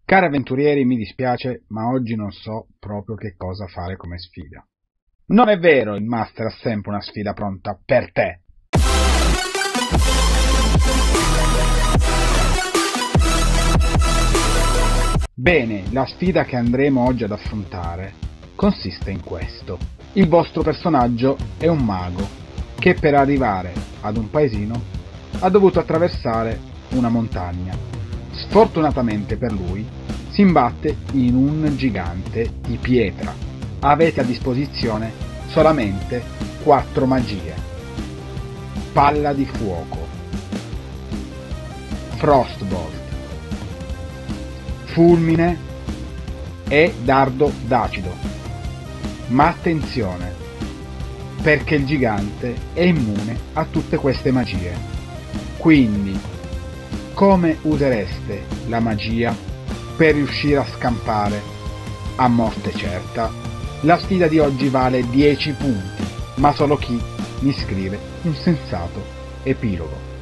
Cari avventurieri, mi dispiace, ma oggi non so proprio che cosa fare come sfida. Non è vero, il master ha sempre una sfida pronta per te. Bene, la sfida che andremo oggi ad affrontare consiste in questo. Il vostro personaggio è un mago che per arrivare ad un paesino ha dovuto attraversare una montagna. Sfortunatamente per lui si imbatte in un gigante di pietra. Avete a disposizione solamente 4 magie: palla di fuoco, frostbolt, fulmine e dardo d'acido. Ma attenzione, perché il gigante è immune a tutte queste magie. Quindi, come usereste la magia per riuscire a scampare a morte certa? La sfida di oggi vale 10 punti, ma solo chi mi scrive un sensato epilogo.